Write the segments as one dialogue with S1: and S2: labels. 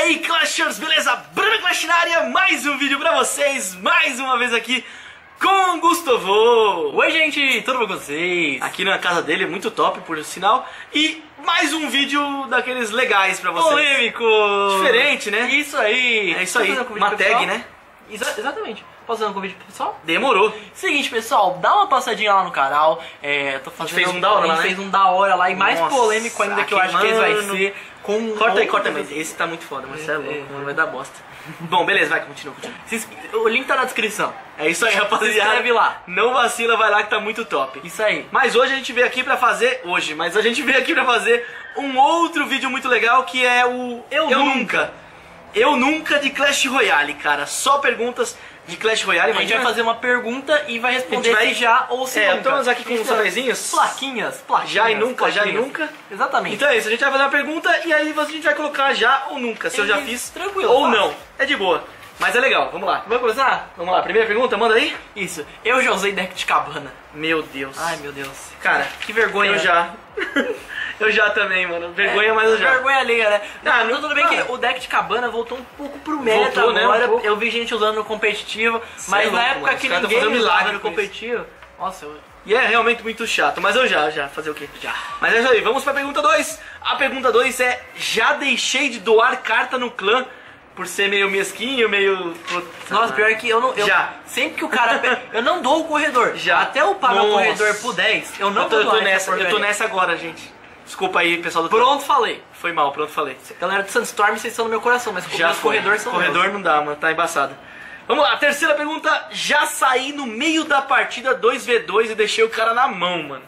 S1: aí, Clashers, beleza? Bruno Clash na área, mais um vídeo pra vocês, mais uma vez aqui com o Gustavo.
S2: Oi gente, tudo bom com vocês?
S1: Aqui na casa dele, muito top por sinal. E mais um vídeo daqueles legais pra vocês.
S2: Polêmico!
S1: Diferente, né?
S2: Isso aí!
S1: É isso aí,
S2: Posso fazer
S1: uma
S2: convite
S1: tag,
S2: pro pessoal?
S1: né?
S2: Exatamente. Posso fazer um convite pro pessoal?
S1: Demorou.
S2: Seguinte, pessoal, dá uma passadinha lá no canal. Tô fazendo,
S1: fez um da hora lá,
S2: a gente
S1: né?
S2: fez um da hora lá e mais
S1: Nossa,
S2: polêmico ainda que eu acho que esse vai
S1: mano.
S2: ser com...
S1: Corta aí, mas esse tá muito foda, mas você é louco, mano, vai dar bosta. Bom, beleza, vai, continua.
S2: O link tá na descrição.
S1: É isso aí, rapaziada.
S2: Se inscreve lá.
S1: Não vacila, vai lá que tá muito top.
S2: Isso aí.
S1: Mas hoje a gente veio aqui pra fazer... Mas a gente veio aqui pra fazer um outro vídeo muito legal, que é o... Eu Nunca de Clash Royale, cara. Só perguntas de Clash Royale.
S2: A gente vai fazer uma pergunta e vai responder se já ou se nunca.
S1: Estamos aqui com uns papeizinhos.
S2: Plaquinhas.
S1: Já e nunca, já e nunca.
S2: Exatamente.
S1: Então é isso, a gente vai fazer uma pergunta e aí a gente vai colocar já ou nunca, se eu já fiz
S2: tranquilo,
S1: ou
S2: fácil.
S1: não. É de boa. Mas é legal, vamos lá.
S2: Vamos começar?
S1: Vamos lá, primeira pergunta, manda aí.
S2: Isso. Eu já usei deck de cabana.
S1: Meu Deus.
S2: Ai, meu Deus.
S1: Cara,
S2: que vergonha.
S1: Eu já. Eu já também, mano. Vergonha, mas eu já.
S2: Vergonha alheia, né?
S1: Não,
S2: Tudo bem que o deck de cabana voltou um pouco pro meta
S1: Voltou, né,
S2: agora.
S1: um pouco.
S2: Eu vi gente usando no competitivo,
S1: Cê
S2: mas
S1: é
S2: na
S1: louco,
S2: época
S1: mano.
S2: que
S1: Os caras tão
S2: ninguém
S1: fazendo
S2: usava
S1: milagre
S2: no
S1: com isso.
S2: competitivo. Nossa,
S1: E é realmente muito chato, mas eu já, fazer o quê?
S2: Já.
S1: Mas é isso aí, vamos pra pergunta 2. A pergunta 2 é: já deixei de doar carta no clã por ser meio mesquinho, meio...
S2: Nossa, pior que eu não...
S1: Já.
S2: Sempre que o cara... eu não dou o corredor.
S1: Já.
S2: Até eu pagar o
S1: Nossa.
S2: corredor pro 10, eu não
S1: Eu tô
S2: dou
S1: nessa, eu tô nessa agora, gente. Desculpa aí, pessoal do clã.
S2: Pronto, falei.
S1: Foi mal, pronto, falei.
S2: Galera do Sandstorm, vocês estão no meu coração, mas
S1: Já
S2: os
S1: foi.
S2: corredores são
S1: Corredor
S2: meus.
S1: não dá, mano, tá embaçado. Vamos lá, terceira pergunta. Já saí no meio da partida 2v2 e deixei o cara na mão, mano.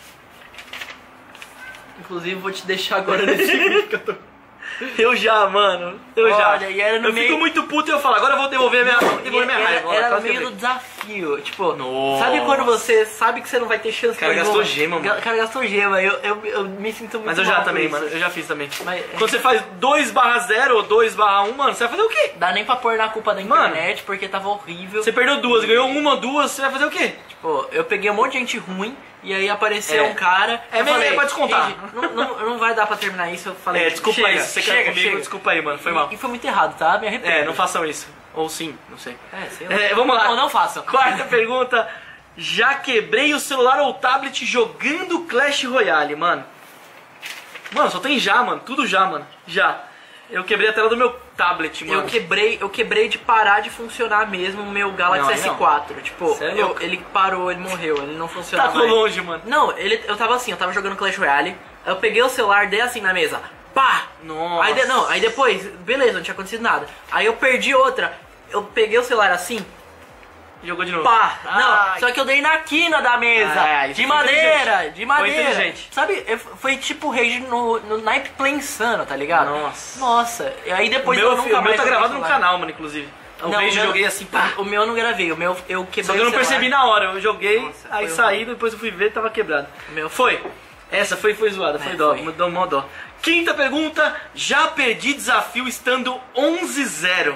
S2: Inclusive, vou te deixar agora nesse vídeo que eu tô...
S1: Eu já, mano. Eu
S2: Olha,
S1: já.
S2: e era no
S1: eu
S2: meio-
S1: fico muito puto e eu falo, agora eu vou devolver minha raiva.
S2: Era no
S1: Quase
S2: meio
S1: que
S2: do
S1: eu
S2: desafio. Tipo,
S1: Nossa.
S2: sabe quando você sabe que você não vai ter chance
S1: O cara
S2: pra
S1: gastou
S2: jogo?
S1: gema, mano.
S2: O cara gastou gema. Eu me sinto muito
S1: Mas eu
S2: mal
S1: já
S2: por
S1: também,
S2: isso.
S1: mano. Eu já fiz também.
S2: Mas-
S1: Quando você faz 2/0 ou 2/1, mano, você vai fazer o quê?
S2: Dá nem pra pôr na culpa da
S1: Mano,
S2: internet, porque tava horrível.
S1: Você perdeu duas, ganhou uma, duas, você vai fazer o quê?
S2: Tipo, eu peguei um monte de gente ruim e aí apareceu
S1: É.
S2: um cara.
S1: É,
S2: eu falei,
S1: é pra descontar.
S2: "Gente, não vai dar pra terminar isso." Eu falei,
S1: Desculpa
S2: chega,
S1: aí, se você quer
S2: chega,
S1: comigo,
S2: chega.
S1: desculpa aí, mano, foi mal.
S2: E foi muito errado, tá? Me arrependo.
S1: Não façam isso. Ou sim, não sei.
S2: Sei lá.
S1: Vamos lá.
S2: Não façam.
S1: Quarta pergunta. Já quebrei o celular ou tablet jogando Clash Royale, mano? Mano, só tem já, mano. Tudo já, mano. Já. Eu quebrei a tela do meu tablet, mano.
S2: Eu quebrei de parar de funcionar mesmo o meu Galaxy
S1: Não,
S2: S4. Tipo,
S1: Cê é louco.
S2: ele parou, ele morreu, ele não funciona
S1: Tá
S2: mais.
S1: longe, mano.
S2: Não, eu tava assim, eu tava jogando Clash Royale, eu peguei o celular, dei assim na mesa, pá!
S1: Nossa.
S2: Aí depois, beleza, não tinha acontecido nada. Aí eu perdi outra, eu peguei o celular assim,
S1: Jogou de novo.
S2: pá!
S1: Ai.
S2: Não, só que eu dei na quina da mesa,
S1: Isso
S2: de
S1: foi
S2: madeira,
S1: inteligente.
S2: de madeira.
S1: Foi inteligente.
S2: Sabe, foi tipo rage no naipe play insano, tá ligado?
S1: Nossa.
S2: Nossa, e aí
S1: O
S2: depois
S1: meu,
S2: eu nunca
S1: o meu
S2: mais
S1: tá
S2: joguei
S1: gravado no
S2: celular.
S1: canal, mano, inclusive. O
S2: Não,
S1: vídeo
S2: o meu-
S1: joguei assim, pá.
S2: O meu eu não gravei, o meu eu quebrei.
S1: Só que eu não
S2: o celular.
S1: percebi na hora. Eu joguei,
S2: Nossa,
S1: aí
S2: foi
S1: saí, depois eu fui ver, tava quebrado.
S2: O meu
S1: Foi. Essa foi zoada, foi dó,
S2: foi.
S1: me deu mó dó. Quinta pergunta. Já perdi desafio estando 11-0.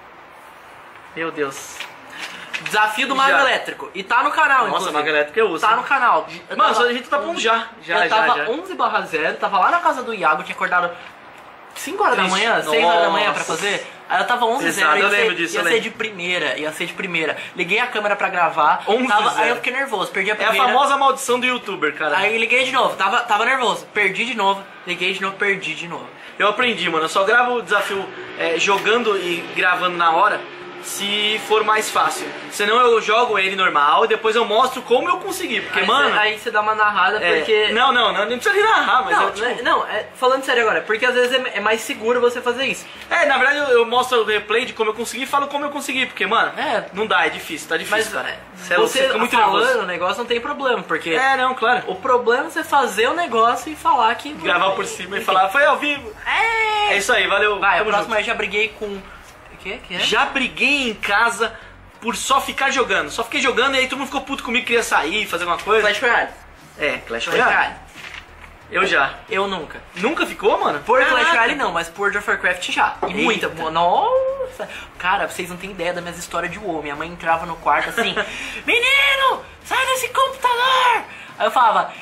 S1: Meu Deus.
S2: Desafio do Mago
S1: Já.
S2: Elétrico. E tá no canal,
S1: Nossa,
S2: inclusive.
S1: Mago Elétrico eu uso.
S2: Tá no canal. Eu
S1: Mano,
S2: tava-
S1: a gente tá pondo já.
S2: eu tava 11/0, tava lá na casa do Iago, tinha acordado 5 horas da
S1: Triste.
S2: manhã, 6 horas da manhã pra
S1: Nossa.
S2: fazer. Aí eu tava 11/0,
S1: Pesado, eu
S2: ia
S1: lembro
S2: ser,
S1: disso,
S2: ia
S1: eu
S2: ser
S1: lembro.
S2: de primeira. Liguei a câmera pra gravar,
S1: 11-0.
S2: aí eu fiquei nervoso, perdi a
S1: É a
S2: primeira.
S1: famosa maldição do youtuber, cara.
S2: Aí liguei de novo, tava nervoso, perdi de novo, liguei de novo, perdi de novo.
S1: Eu aprendi, mano. Eu só gravo o desafio jogando e gravando na hora se for mais fácil. Senão eu jogo ele normal e depois eu mostro como eu consegui. Porque,
S2: Aí
S1: mano...
S2: aí você dá uma narrada, porque...
S1: Não, nem precisa nem narrar, mas
S2: Não,
S1: eu, tipo,
S2: não, falando sério agora, porque às vezes é mais seguro você fazer isso.
S1: na verdade eu mostro o replay de como eu consegui e falo como eu consegui. Porque, mano, não dá, é difícil, tá difícil,
S2: Mas
S1: cara. Cê é louco,
S2: você
S1: fica muito
S2: falando
S1: nervoso.
S2: o negócio não tem problema, porque
S1: Não, claro.
S2: o problema é você fazer o negócio e falar que...
S1: Gravar por cima e falar, foi ao vivo. É isso aí, valeu.
S2: Vai, o
S1: tamo
S2: próximo
S1: junto.
S2: aí já briguei com... O que é?
S1: Já briguei em casa por só ficar jogando. Só fiquei jogando e aí todo mundo ficou puto comigo, queria sair, fazer alguma coisa.
S2: Clash Royale.
S1: Clash
S2: Clash
S1: Royale.
S2: Royale.
S1: Eu já.
S2: Eu nunca.
S1: Nunca ficou, mano?
S2: Por
S1: Caraca.
S2: Clash Royale não, mas por World of Warcraft já. E
S1: Eita.
S2: muita. Nossa. Cara, vocês não têm ideia das minhas histórias de WoW. Minha mãe entrava no quarto assim... Menino, sai desse computador! Aí eu falava...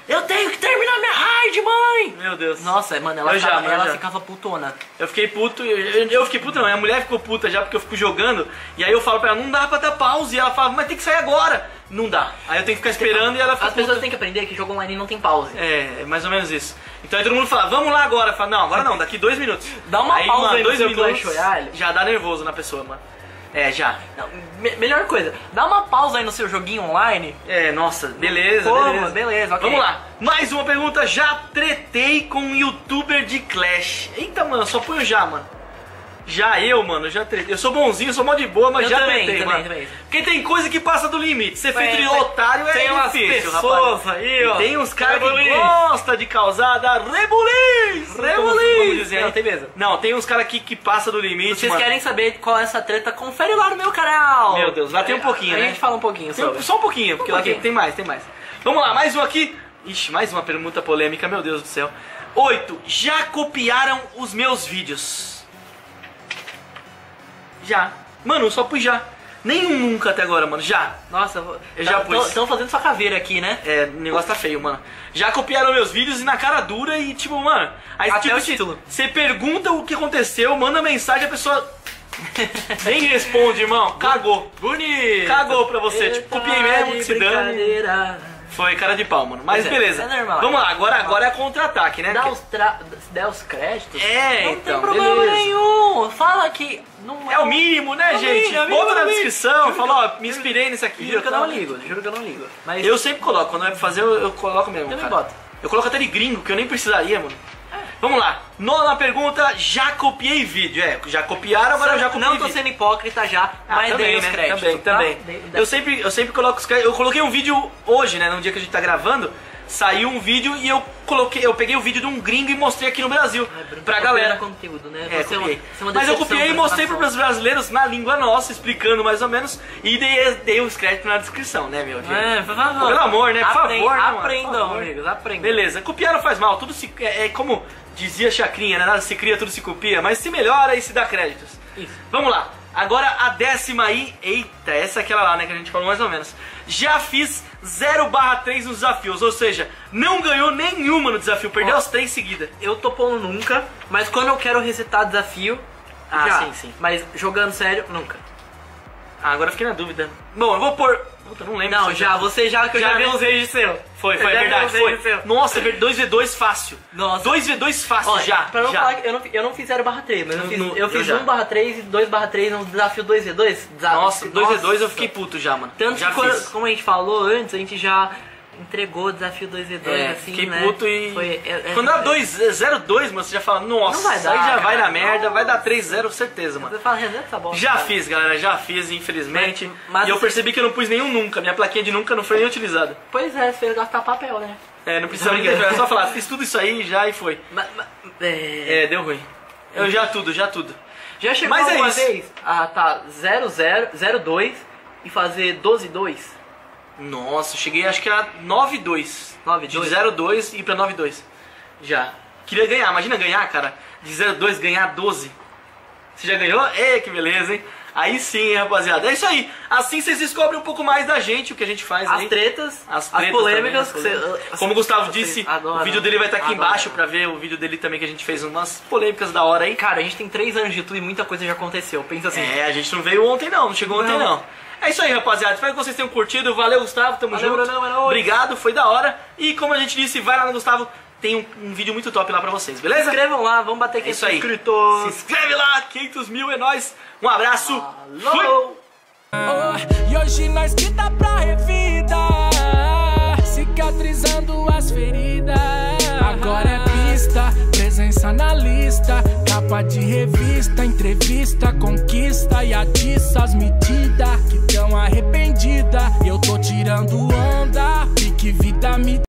S2: Eu tenho que terminar minha raid, mãe!
S1: Meu Deus.
S2: Nossa, mano, ela ficava putona.
S1: Eu fiquei puto, eu fiquei puto não, a mulher ficou puta já porque eu fico jogando. E aí eu falo pra ela, não dá pra dar pause. E ela fala, mas tem que sair agora. Não dá. Aí eu tenho que ficar esperando e ela fica
S2: As pessoas têm que aprender que jogo online não tem pause.
S1: É mais ou menos isso. Então aí todo mundo fala, vamos lá agora. Fala, não, agora não, daqui 2 minutos.
S2: Dá uma pausa aí no seu Clash Royale.
S1: Já dá nervoso na pessoa, mano. Já.
S2: Não, melhor coisa, dá uma pausa aí no seu joguinho online.
S1: Nossa, beleza,
S2: beleza, ok.
S1: Vamos lá, mais uma pergunta. Já tretei com um youtuber de Clash. Eita, mano, só põe o já, mano. Já eu, mano, já tretei. Eu sou bonzinho, sou mó de boa, mas já tretei, mano. Porque tem coisa que passa do limite. Ser feito de otário é difícil, rapaz.
S2: Aí, ó.
S1: E tem uns caras que gostam de causar da rebuliço.
S2: Vamos dizer, não tem mesmo.
S1: Não, tem uns caras que passa do limite.
S2: Vocês querem saber qual é essa treta? Confere lá no meu canal.
S1: Meu Deus, lá tem um pouquinho, né?
S2: A gente fala um pouquinho sobre.
S1: Só um pouquinho, porque lá tem mais. Vamos lá, mais um aqui. Ixi, mais uma pergunta polêmica, meu Deus do céu. 8. Já copiaram os meus vídeos? Já. Mano, eu só pus já. Nenhum nunca até agora, mano. Já.
S2: Nossa,
S1: eu já pus.
S2: Estão fazendo sua caveira aqui, né?
S1: O negócio tá feio, mano. Já copiaram meus vídeos e na cara dura e tipo, mano. Aí
S2: até
S1: tipo,
S2: o título.
S1: Você pergunta o que aconteceu, manda mensagem, a pessoa nem responde, irmão. Cagou.
S2: Bonito.
S1: Cagou pra você. Tipo, copiei mesmo, que se dane. Foi cara de pau, mano. Mas beleza.
S2: É normal.
S1: Vamos lá, agora é contra-ataque, né?
S2: Se der os créditos, não
S1: então,
S2: tem problema nenhum. Fala que não
S1: é o mínimo, né, gente? Bota na descrição, fala, ó, me inspirei nisso aqui.
S2: Juro que eu não ligo. Mas
S1: eu sempre coloco, quando é pra fazer, eu coloco mesmo.
S2: Eu boto.
S1: Eu coloco até de gringo, que eu nem precisaria, mano. Vamos lá, nona pergunta, já copiei vídeo. Já copiaram, agora eu já copiei vídeo.
S2: Não tô sendo hipócrita já, mas
S1: também,
S2: dei os créditos.
S1: Também.
S2: Tá?
S1: Eu sempre coloco os créditos. Eu coloquei um vídeo hoje, né, no dia que a gente tá gravando. Saiu um vídeo e eu peguei o vídeo de um gringo e mostrei aqui no Brasil. Pra galera.
S2: Conteúdo, né?
S1: Mas eu copiei e mostrei pros brasileiros na língua nossa, explicando mais ou menos. E dei os créditos na descrição, né, meu?
S2: Por favor.
S1: Pelo amor, né? Por favor,
S2: aprendam, amigos, aprendam.
S1: Beleza, copiar não faz mal, tudo se... É como dizia Chacrinha, né? Nada se cria, tudo se copia, mas se melhora e se dá créditos.
S2: Isso.
S1: Vamos lá, agora a 10ª aí, eita, essa é aquela lá, né, que a gente falou mais ou menos. Já fiz 0/3 nos desafios, ou seja, não ganhou nenhuma no desafio, perdeu as 3 seguidas.
S2: Eu tô pondo nunca, mas quando eu quero resetar desafio, já. Sim. Mas jogando sério, nunca.
S1: Agora eu fiquei na dúvida. Bom, eu vou pôr... Puta, não lembro.
S2: Não, você já, que eu já vi uns vídeos seu.
S1: Foi verdade, foi. Nossa, 2v2 fácil.
S2: Nossa.
S1: 2v2 fácil.
S2: Olha,
S1: já.
S2: Pra não falar que eu não fiz 0/3, mas eu fiz 1/3 e 2/3 no desafio 2v2.
S1: Nossa, 2v2 eu fiquei puto já, mano.
S2: Tanto
S1: já
S2: que, como a gente falou antes, a gente já entregou o desafio 2v2, assim,
S1: fiquei
S2: né?
S1: puto e... Quando dá 0-2, mano, você já fala, nossa,
S2: não vai dar,
S1: aí já
S2: cara,
S1: vai na merda, vai dar 3-0, certeza, mano.
S2: Você fala, essa bosta,
S1: já fiz, galera, já fiz, infelizmente.
S2: Mas
S1: e eu percebi que eu não pus nenhum nunca, minha plaquinha de nunca não foi nem utilizada.
S2: Pois é, você fez gastar papel, né?
S1: Não precisava ninguém, é só falar, fiz tudo isso aí já e foi. Deu ruim. Eu já tudo.
S2: Já chegou alguma vez a tá 0-0, 0-2 e fazer 12-2?
S1: Nossa, eu cheguei acho que a 9-2. De 0-2 e pra 9-2. Já. Queria ganhar, imagina ganhar, cara. De 0-2 ganhar 12. Você já ganhou? Que beleza, hein? Aí sim, rapaziada. É isso aí. Assim vocês descobrem um pouco mais da gente, o que a gente faz.
S2: As tretas, as
S1: polêmicas.
S2: também,
S1: como o Gustavo disse, o vídeo dele vai estar aqui embaixo pra ver o vídeo dele também, que a gente fez umas polêmicas da hora aí.
S2: Cara, a gente tem 3 anos de YouTube e muita coisa já aconteceu. Pensa assim.
S1: A gente não veio ontem não chegou ontem não. É isso aí, rapaziada. Espero que vocês tenham curtido. Valeu, Gustavo. Tamo junto. Obrigado, foi da hora. E como a gente disse, vai lá no Gustavo. Tem um vídeo muito top lá pra vocês, beleza?
S2: Se inscrevam lá, vamos bater 500
S1: inscritos. Se inscreve lá, 500 mil, é nóis. Um abraço.
S2: Falou.
S3: E hoje nós que tá pra revida, cicatrizando as feridas. Agora é pista, presença na lista, capa de revista, entrevista, conquista e atiça as medidas que tão arrependida. Eu tô tirando onda, pique vida me